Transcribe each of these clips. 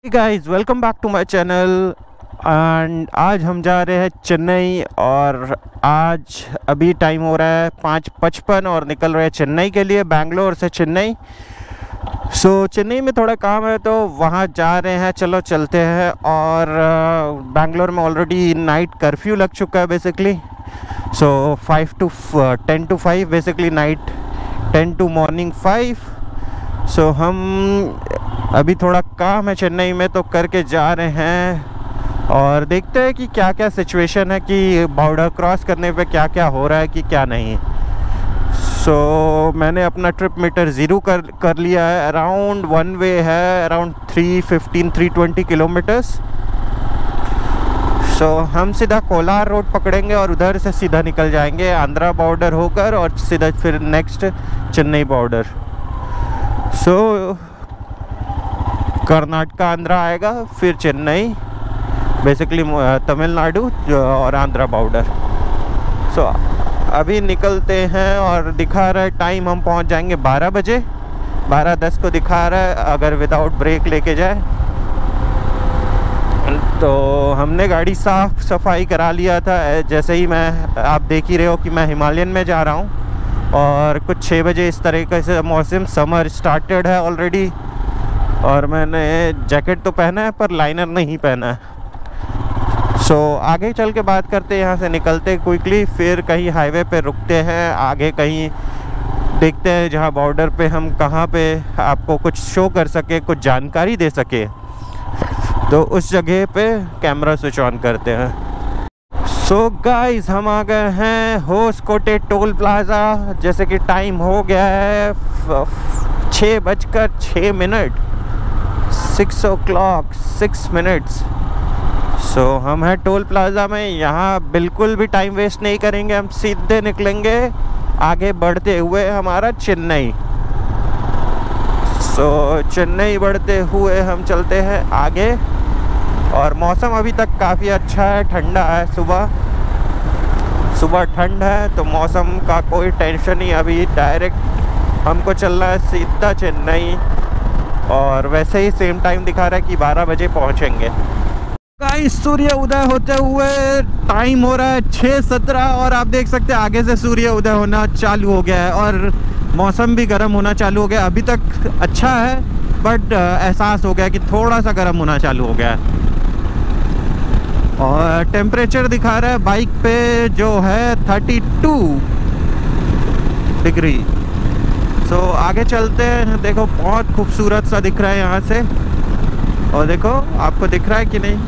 Guys welcome back to my channel. And आज हम जा रहे हैं चेन्नई और आज अभी टाइम हो रहा है 5:55 और निकल रहे हैं चेन्नई के लिए, बैंगलोर से चेन्नई। चेन्नई में थोड़ा काम है तो वहाँ जा रहे हैं, चलो चलते हैं। और बैंगलोर में ऑलरेडी नाइट कर्फ्यू लग चुका है basically. 10 to 5 basically, night 10 to morning 5। हम अभी थोड़ा काम है चेन्नई में तो करके जा रहे हैं और देखते हैं कि क्या क्या सिचुएशन है, कि बॉर्डर क्रॉस करने पे क्या क्या हो रहा है कि क्या नहीं। मैंने अपना ट्रिप मीटर ज़ीरो कर लिया है। अराउंड वन वे है, अराउंड 320 किलोमीटर्स। हम सीधा कोलार रोड पकड़ेंगे और उधर से सीधा निकल जाएंगे आंध्रा बॉर्डर होकर और सीधा फिर नेक्स्ट चेन्नई बॉर्डर। कर्नाटका आंध्रा आएगा, फिर चेन्नई, बेसिकली तमिलनाडु और आंध्रा बॉर्डर। अभी निकलते हैं और दिखा रहा है टाइम, हम पहुंच जाएंगे 12 बजे। 12:10 को दिखा रहा है अगर विदाउट ब्रेक लेके जाए तो। हमने गाड़ी साफ सफाई करा लिया था। जैसे ही आप देख ही रहे हो कि मैं हिमालयन में जा रहा हूँ और कुछ 6 बजे इस तरीके से मौसम, समर स्टार्टेड है ऑलरेडी। और मैंने जैकेट तो पहना है पर लाइनर नहीं पहना है। आगे चल के बात करते हैं, यहाँ से निकलते क्विकली, फिर कहीं हाईवे पे रुकते हैं, आगे कहीं देखते हैं जहाँ बॉर्डर पे हम कहाँ पे आपको कुछ शो कर सके, कुछ जानकारी दे सके, तो उस जगह पे कैमरा स्विच ऑन करते हैं। गाइस हम आ गए हैं होसकोटे टोल प्लाज़ा। जैसे कि टाइम हो गया है 6:06, 6 o'clock 6 minutes। हम हैं टोल प्लाज़ा में। यहाँ बिल्कुल भी टाइम वेस्ट नहीं करेंगे, हम सीधे निकलेंगे आगे बढ़ते हुए हमारा चेन्नई। चेन्नई बढ़ते हुए हम चलते हैं आगे। और मौसम अभी तक काफ़ी अच्छा है, ठंडा है। सुबह ठंड है तो मौसम का कोई टेंशन नहीं। अभी डायरेक्ट हमको चलना है सीधा चेन्नई और वैसे ही सेम टाइम दिखा रहा है कि 12 बजे पहुंचेंगे। गाइस सूर्य उदय होते हुए टाइम हो रहा है 6:17 और आप देख सकते हैं आगे से सूर्य उदय होना चालू हो गया है और मौसम भी गर्म होना चालू हो गया। अभी तक अच्छा है बट एहसास हो गया कि थोड़ा सा गर्म होना चालू हो गया है। और टेम्परेचर दिखा रहा है बाइक पे जो है 32 डिग्री। आगे चलते हैं। देखो बहुत खूबसूरत सा दिख रहा है यहाँ से, और देखो आपको दिख रहा है कि नहीं।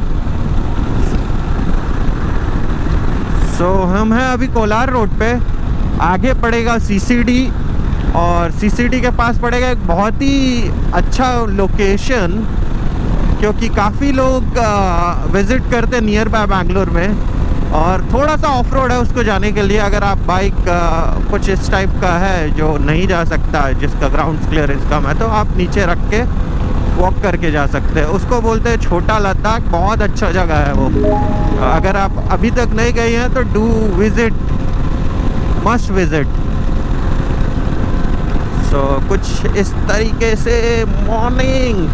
हम हैं अभी कोलार रोड पे, आगे पड़ेगा सीसीडी और सीसीडी के पास पड़ेगा एक बहुत ही अच्छा लोकेशन, क्योंकि काफ़ी लोग विज़िट करते नियर बाय बैंगलोर में। और थोड़ा सा ऑफ रोड है उसको जाने के लिए। अगर आप बाइक कुछ इस टाइप का है जो नहीं जा सकता, जिसका ग्राउंड क्लियरेंस कम है, तो आप नीचे रख के वॉक करके जा सकते हैं। उसको बोलते हैं छोटा लद्दाख। बहुत अच्छा जगह है वो। अगर आप अभी तक नहीं गए हैं तो डू विज़िट, मस्ट विज़िट। कुछ इस तरीके से मॉर्निंग,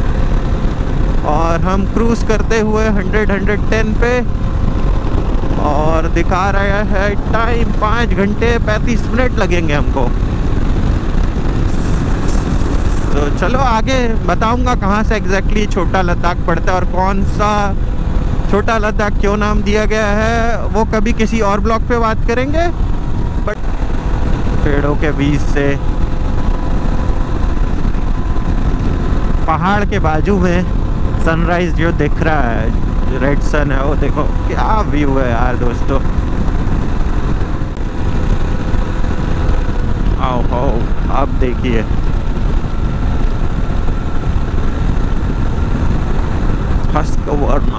और हम क्रूज़ करते हुए 110 पे, और दिखा रहा है टाइम 5 घंटे 35 मिनट लगेंगे हमको। चलो आगे बताऊंगा कहाँ से एग्जैक्टली छोटा लद्दाख पड़ता है और कौन सा छोटा लद्दाख क्यों नाम दिया गया है, वो कभी किसी और ब्लॉग पे बात करेंगे। बट पेड़ों के बीच से पहाड़ के बाजू में सनराइज जो दिख रहा है, रेड सन है, वो देखो क्या व्यू है यार दोस्तों। आओ अब देखिए, हस्कवर्ना।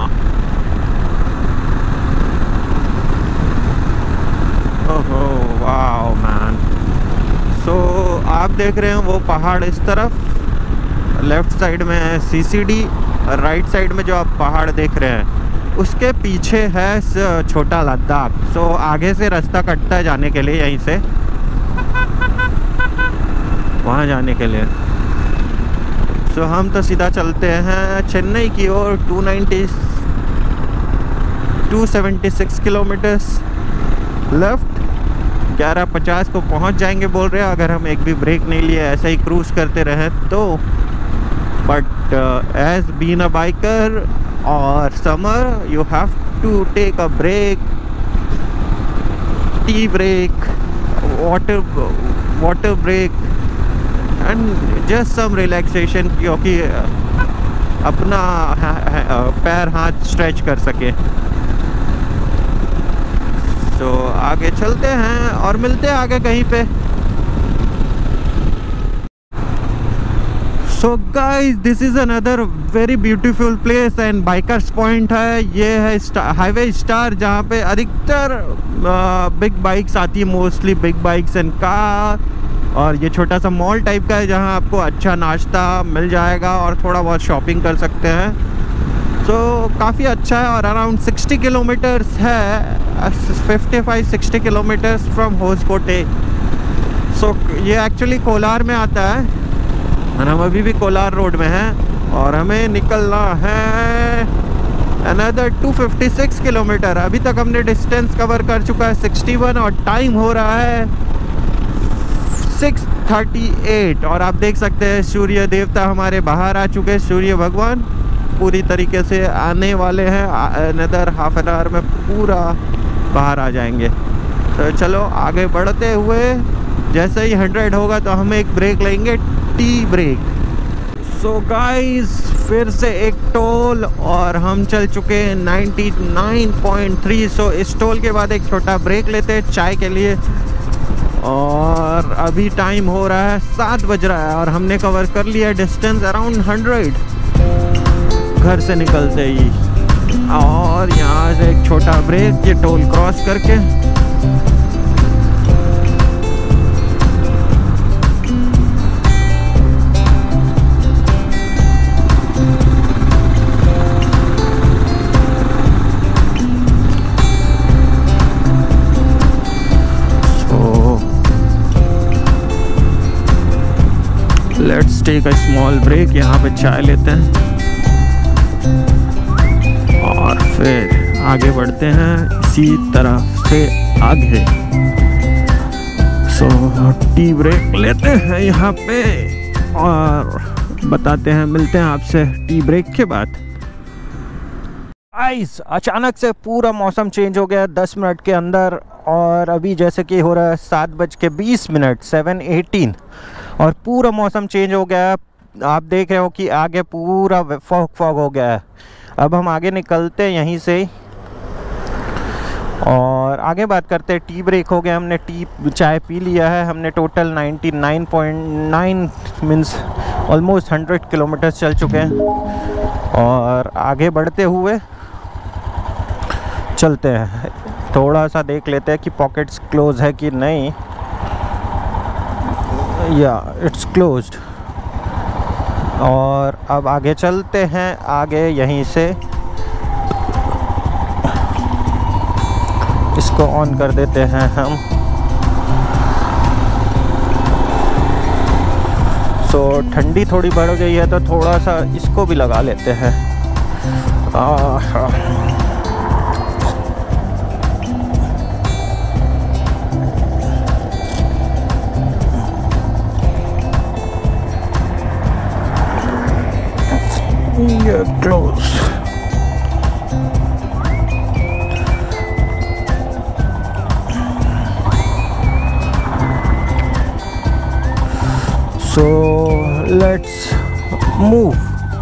ओहो वाओ मैन। आप देख रहे हैं वो पहाड़ इस तरफ लेफ्ट साइड में है सीसीडी, और राइट साइड में जो आप पहाड़ देख रहे हैं उसके पीछे है छोटा लद्दाख। आगे से रास्ता कटता है जाने के लिए, यहीं से वहाँ जाने के लिए। सो हम तो सीधा चलते हैं चेन्नई की ओर। 276 किलोमीटर्स लेफ्ट। 11:50 को पहुंच जाएंगे बोल रहे हैं, अगर हम एक भी ब्रेक नहीं लिए ऐसे ही क्रूज करते रहे तो। But as been a biker और summer you have to take a break, tea break, water break and just some relaxation, क्योंकि अपना पैर हाथ स्ट्रेच कर सके। तो आगे चलते हैं और मिलते हैं आगे कहीं पे। So guys, this is another very beautiful place and bikers point है। ये है हाईवे स्टार, जहाँ पे अधिकतर बिग बाइक्स आती है, mostly big bikes and car. और ये छोटा सा मॉल टाइप का है जहाँ आपको अच्छा नाश्ता मिल जाएगा और थोड़ा बहुत शॉपिंग कर सकते हैं। तो काफ़ी अच्छा है और अराउंड 60 किलोमीटर्स है, 55-60 किलोमीटर्स फ्रॉम होसकोटे। सो ये एक्चुअली कोलार में आता है और हम अभी भी कोलार रोड में हैं और हमें निकलना है अनदर 256 किलोमीटर। अभी तक हमने डिस्टेंस कवर कर चुका है 61 और टाइम हो रहा है 6:38। और आप देख सकते हैं सूर्य देवता हमारे बाहर आ चुके हैं, सूर्य भगवान पूरी तरीके से आने वाले हैं। अनदर हाफ एन आवर में पूरा बाहर आ जाएंगे। तो चलो आगे बढ़ते हुए, जैसे ही 100 होगा तो हम एक ब्रेक लेंगे, टी ब्रेक। सो गाइस, फिर से एक टोल और हम चल चुके हैं 99.3। सो इस टोल के बाद एक छोटा ब्रेक लेते हैं चाय के लिए। और अभी टाइम हो रहा है 7 बज रहा है और हमने कवर कर लिया डिस्टेंस अराउंड 100 घर से निकलते ही। और यहाँ से एक छोटा ब्रेक, ये टोल क्रॉस करके। Let's take a small break, यहाँ पे चाय लेते हैं और फिर आगे बढ़ते हैं इसी तरफ से आगे। सो टी ब्रेक लेते हैं यहाँ पे और बताते हैं, मिलते हैं आपसे टी ब्रेक के बाद। आइस अचानक से पूरा मौसम चेंज हो गया 10 मिनट के अंदर और अभी जैसे कि हो रहा है 7:20, 7:18 और पूरा मौसम चेंज हो गया है। आप देख रहे हो कि आगे पूरा फॉग हो गया है। अब हम आगे निकलते हैं यहीं से और आगे बात करते हैं। टी ब्रेक हो गया, हमने चाय पी लिया है। हमने टोटल 99.9 मीन्स ऑलमोस्ट 100 किलोमीटर चल चुके हैं और आगे बढ़ते हुए चलते हैं। थोड़ा सा देख लेते हैं कि पॉकेट्स क्लोज है कि नहीं। या इट्स क्लोज्ड। और अब आगे चलते हैं, आगे यहीं से इसको ऑन कर देते हैं हम। सो ठंडी थोड़ी बढ़ गई है तो थोड़ा सा इसको भी लगा लेते हैं। close. So let's move.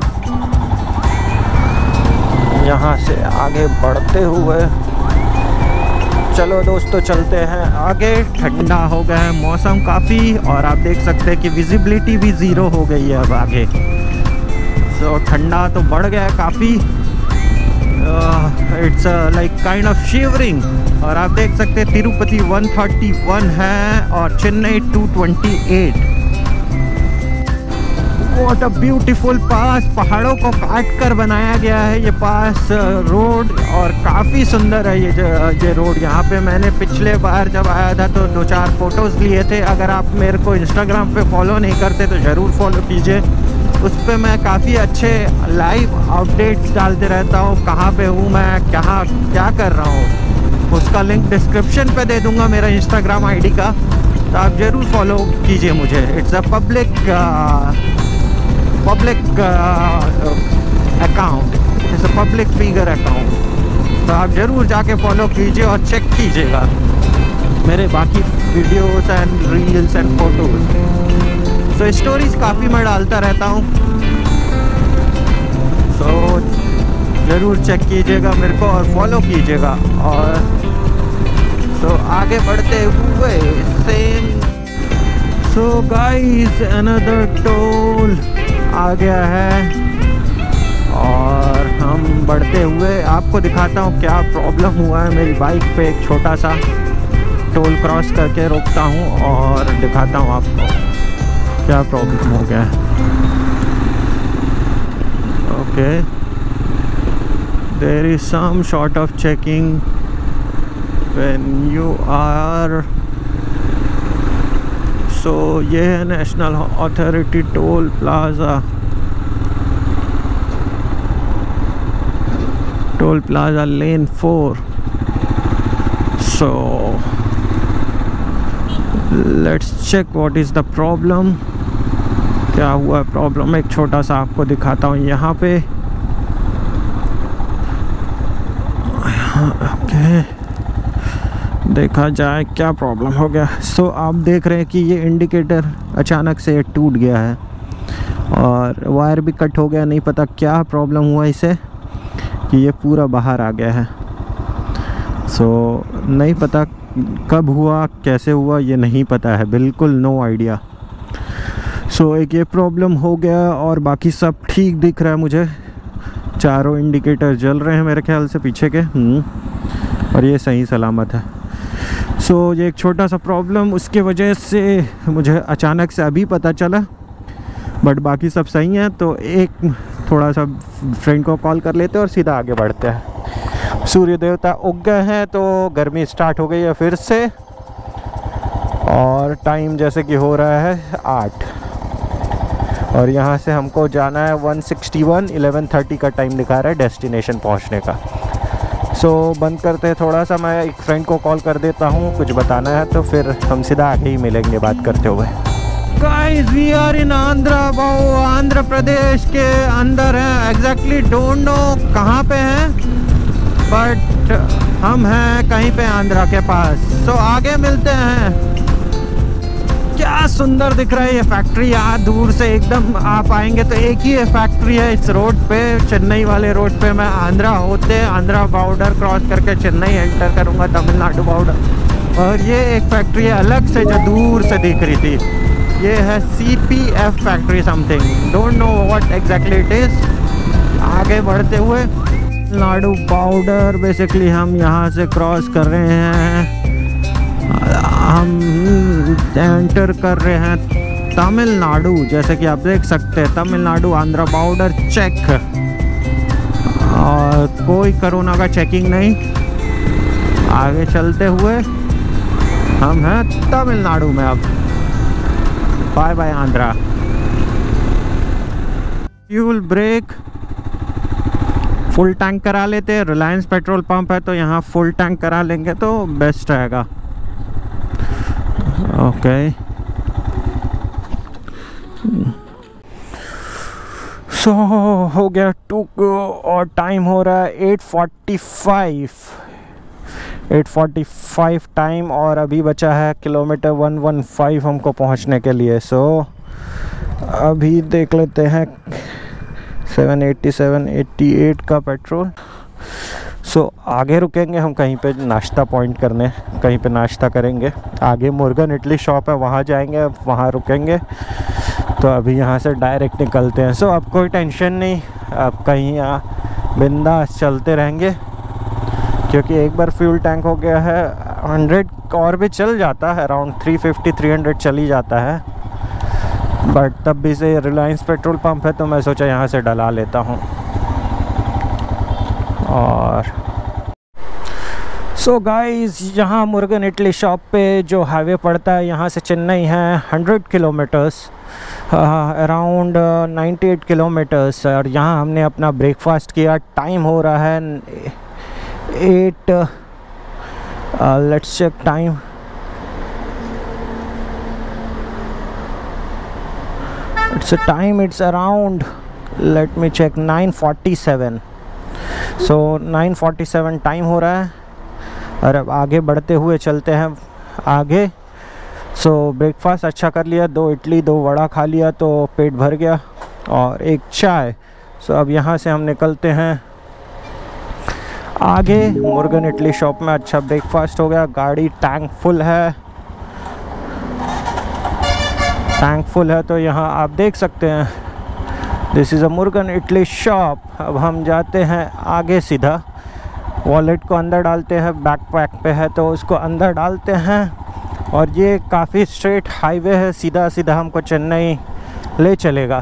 यहाँ से आगे बढ़ते हुए चलो दोस्तों चलते हैं आगे। ठंडा हो गया है मौसम काफ़ी और आप देख सकते हैं कि विजिबिलिटी भी ज़ीरो हो गई है अब आगे। सो ठंडा तो बढ़ गया है काफ़ी। It's like kind of shivering. और आप देख सकते हैं तिरुपति 131 है और Chennai 228। What a beautiful pass. पहाड़ों को काट कर बनाया गया है ये पास रोड और काफ़ी सुंदर है ये रोड। यहाँ पे मैंने पिछले बार जब आया था तो 2-4 फ़ोटोज़ लिए थे। अगर आप मेरे को इंस्टाग्राम पे फॉलो नहीं करते तो ज़रूर फॉलो कीजिए। उस पर मैं काफ़ी अच्छे लाइव अपडेट्स डालते रहता हूँ, कहाँ पे हूँ मैं, क्या कर रहा हूँ। उसका लिंक डिस्क्रिप्शन पे दे दूँगा, मेरा इंस्टाग्राम आईडी का, तो आप ज़रूर फॉलो कीजिए मुझे। It's a public account, it's a public figure account, तो आप ज़रूर जाके फॉलो कीजिए और चेक कीजिएगा मेरे बाकी videos and reels and photos. So stories काफ़ी मैं डालता रहता हूँ, सो ज़रूर चेक कीजिएगा मेरे को और फॉलो कीजिएगा। और सो आगे बढ़ते हुए same, so guys another toll आ गया है और हम बढ़ते हुए आपको दिखाता हूँ क्या प्रॉब्लम हुआ है मेरी बाइक पे। एक छोटा सा टोल क्रॉस करके रोकता हूँ और दिखाता हूँ आपको क्या प्रॉब्लम हो गया है। Okay, there is some short of checking when you are, so ये है national authority toll plaza, toll plaza lane 4। So let's check what is the problem, क्या हुआ है प्रॉब्लम। एक छोटा सा आपको दिखाता हूँ यहाँ पे। ओके, देखा जाए क्या प्रॉब्लम हो गया। सो आप देख रहे हैं कि ये इंडिकेटर अचानक से टूट गया है और वायर भी कट हो गया। नहीं पता क्या प्रॉब्लम हुआ इसे कि ये पूरा बाहर आ गया है। सो नहीं पता कब हुआ, कैसे हुआ, ये नहीं पता है, बिल्कुल नो आइडिया। सो एक ये प्रॉब्लम हो गया और बाकी सब ठीक दिख रहा है मुझे। चारों इंडिकेटर जल रहे हैं मेरे ख्याल से पीछे के, और ये सही सलामत है। सो ये एक छोटा सा प्रॉब्लम, उसके वजह से मुझे अचानक से अभी पता चला, बट बाकी सब सही है। तो एक थोड़ा सा फ्रेंड को कॉल कर लेते हैं और सीधा आगे बढ़ते हैं। सूर्य देवता उग गए हैं तो गर्मी स्टार्ट हो गई है फिर से, और टाइम जैसे कि हो रहा है 8, और यहाँ से हमको जाना है 161, 11:30 का टाइम दिखा रहा है डेस्टिनेशन पहुँचने का। सो बंद करते हैं थोड़ा सा, मैं एक फ्रेंड को कॉल कर देता हूँ, कुछ बताना है तो फिर हम सीधा आगे ही मिलेंगे बात करते हुए। Guys we are in Andhra Pradesh के अंदर हैं, एग्जैक्टली डोंट नो कहाँ पे हैं, बट हम हैं कहीं पे आंध्रा के पास। सो आगे मिलते हैं। क्या सुंदर दिख रहा है ये फैक्ट्री, यहाँ दूर से एकदम आप आएंगे तो एक ही है फैक्ट्री है इस रोड पे, चेन्नई वाले रोड पे। मैं आंध्रा बॉर्डर क्रॉस करके चेन्नई एंटर करूँगा, तमिलनाडु बॉर्डर। और ये एक फैक्ट्री है अलग से जो दूर से दिख रही थी, ये है CPF factory something, don't know what exactly it is. आगे बढ़ते हुए तमिलनाडु बॉर्डर बेसिकली हम यहाँ से क्रॉस कर रहे हैं, हम एंटर कर रहे हैं तमिलनाडु। जैसे कि आप देख सकते हैं तमिलनाडु आंध्रा बॉर्डर चेक, और कोई कोरोना का चेकिंग नहीं। आगे चलते हुए हम हैं तमिलनाडु में अब। Bye bye Andhra. Fuel break full tank करा लेते हैं, रिलायंस पेट्रोल पंप है तो यहाँ फुल टैंक करा लेंगे तो बेस्ट रहेगा। ओके, सो हो गया 2 और टाइम हो रहा है 8:45 टाइम, और अभी बचा है किलोमीटर 115 हमको पहुंचने के लिए। सो अभी देख लेते हैं 787-88 का पेट्रोल। सो आगे रुकेंगे हम कहीं पे नाश्ता पॉइंट करने, कहीं पे नाश्ता करेंगे। आगे मुर्गन इडली शॉप है, वहाँ जाएंगे, वहाँ रुकेंगे। तो अभी यहाँ से डायरेक्ट निकलते हैं। सो अब कोई टेंशन नहीं, अब कहीं यहाँ बिंदास चलते रहेंगे, क्योंकि एक बार फ्यूल टैंक हो गया है 100 और भी चल जाता है, अराउंड 350-300 चल ही जाता है। बट तब भी से रिलायंस पेट्रोल पंप है तो मैं सोचा यहाँ से डला लेता हूँ। और सो गाइस, यहाँ मुर्गन इडली शॉप पे जो हाईवे पड़ता है यहाँ से चेन्नई है 100 किलोमीटर्स। Around 98 kilometres. और यहाँ हमने अपना ब्रेकफास्ट किया। टाइम हो रहा है 8, let's check time. It's around, let me check, 9:47। So 9:47 time हो रहा है और अब आगे बढ़ते हुए चलते हैं आगे। सो ब्रेकफास्ट अच्छा कर लिया, 2 इडली 2 वड़ा खा लिया तो पेट भर गया, और एक चाय। सो अब यहाँ से हम निकलते हैं आगे। मुर्गन इडली शॉप में अच्छा ब्रेकफास्ट हो गया। गाड़ी टैंक फुल है, तो यहाँ आप देख सकते हैं this is a Murugan idli shop. अब हम जाते हैं आगे सीधा। वॉलेट को अंदर डालते हैं, बैकपैक पे है तो उसको अंदर डालते हैं, और ये काफ़ी स्ट्रेट हाईवे है, सीधा सीधा हमको चेन्नई ले चलेगा।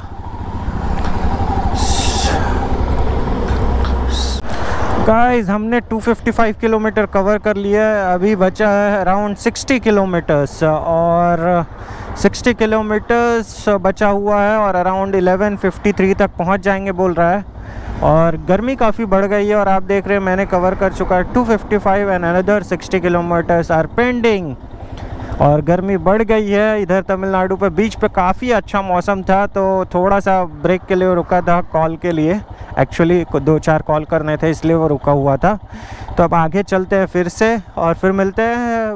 गाइस हमने 255 किलोमीटर कवर कर लिया है। अभी बचा है अराउंड 60 किलोमीटर्स, और 60 किलोमीटर्स बचा हुआ है और अराउंड 11:53 तक पहुंच जाएंगे बोल रहा है। और गर्मी काफ़ी बढ़ गई है, और आप देख रहे हैं मैंने कवर कर चुका है 255 and another 60 kilometres are pending. और गर्मी बढ़ गई है इधर तमिलनाडु पे। बीच पे काफ़ी अच्छा मौसम था तो थोड़ा सा ब्रेक के लिए रुका था, कॉल के लिए। एक्चुअली 2-4 कॉल करने थे इसलिए वो रुका हुआ था। तो अब आगे चलते हैं फिर से, और फिर मिलते हैं।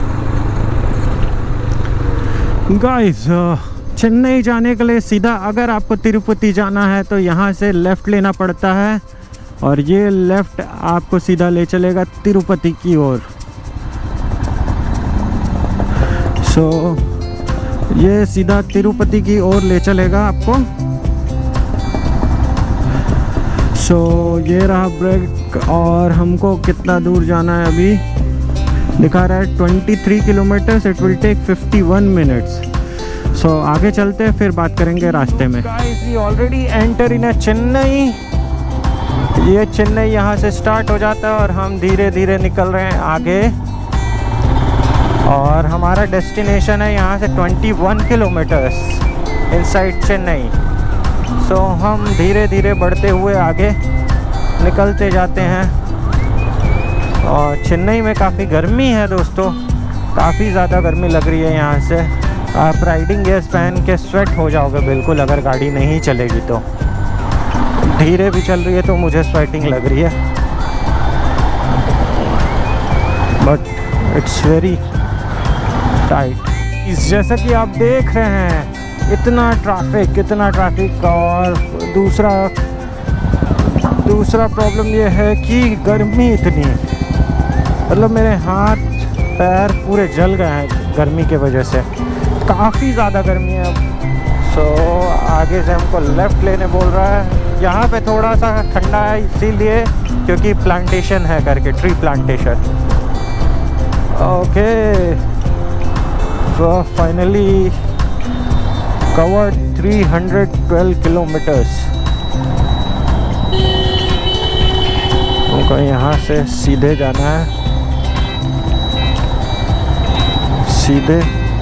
गाइस चेन्नई जाने के लिए सीधा अगर आपको तिरुपति जाना है तो यहाँ से लेफ़्ट लेना पड़ता है, और ये लेफ़्ट आपको सीधा ले चलेगा तिरुपति की ओर। सो ये सीधा तिरुपति की ओर ले चलेगा आपको। सो ये रहा ब्रेक, और हमको कितना दूर जाना है अभी दिखा रहा है 23 kilometres. It will take 51 minutes. So आगे चलते हैं, फिर बात करेंगे रास्ते में। Guys we already enter in Chennai. ये चेन्नई यहाँ से स्टार्ट हो जाता है और हम धीरे धीरे निकल रहे हैं आगे, और हमारा डेस्टिनेशन है यहाँ से 21 किलोमीटर्स इनसाइड चेन्नई। सो हम धीरे धीरे बढ़ते हुए आगे निकलते जाते हैं। और चेन्नई में काफ़ी गर्मी है दोस्तों, काफ़ी ज़्यादा गर्मी लग रही है यहाँ से। आप राइडिंग गेयर्स पहन के स्वेट हो जाओगे बिल्कुल अगर गाड़ी नहीं चलेगी तो। धीरे भी चल रही है तो मुझे स्वेटिंग लग रही है, बट इट्स वेरी टाइट। जैसा कि आप देख रहे हैं इतना ट्रैफिक। और दूसरा प्रॉब्लम ये है कि गर्मी इतनी, मतलब मेरे हाथ पैर पूरे जल गए हैं गर्मी के वजह से। काफ़ी ज़्यादा गर्मी है। सो आगे से हमको लेफ़्ट लेने बोल रहा है। यहाँ पे थोड़ा सा ठंडा है इसीलिए क्योंकि प्लांटेशन है करके, tree plantation. Okay, so finally covered 312 kilometres. हमको यहाँ से सीधे जाना है, सीधे।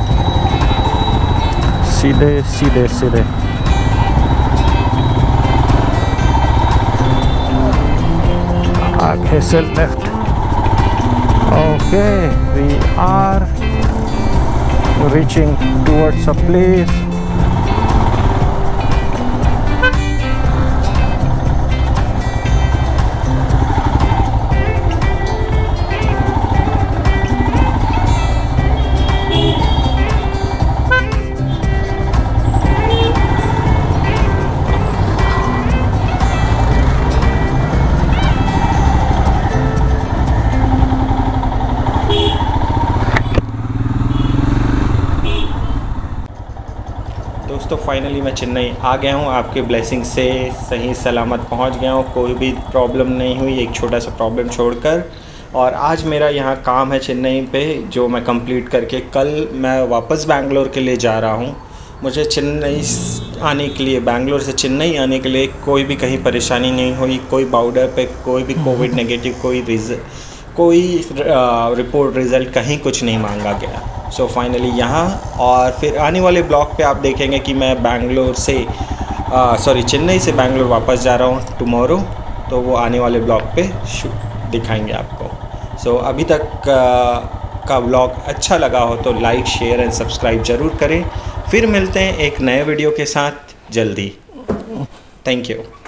आगे से left. Okay, we are reaching towards a place. दोस्तों फाइनली मैं चेन्नई आ गया हूँ, आपके ब्लेसिंग से सही सलामत पहुँच गया हूँ। कोई भी प्रॉब्लम नहीं हुई, एक छोटा सा प्रॉब्लम छोड़कर। और आज मेरा यहाँ काम है चेन्नई पे जो मैं कंप्लीट करके कल मैं वापस बैंगलोर के लिए जा रहा हूँ। मुझे चेन्नई आने के लिए, बैंगलोर से चेन्नई आने के लिए कोई भी कहीं परेशानी नहीं हुई। कोई बॉर्डर पे कोई भी कोविड नेगेटिव कोई रिपोर्ट रिज़ल्ट कहीं कुछ नहीं मांगा गया। सो फाइनली यहाँ, और फिर आने वाले ब्लॉग पे आप देखेंगे कि मैं चेन्नई से बैंगलोर वापस जा रहा हूँ टुमारो, तो वो आने वाले ब्लॉग पे दिखाएंगे आपको। सो अभी तक का ब्लॉग अच्छा लगा हो तो लाइक, शेयर एंड सब्सक्राइब ज़रूर करें। फिर मिलते हैं एक नए वीडियो के साथ जल्दी। Thank you.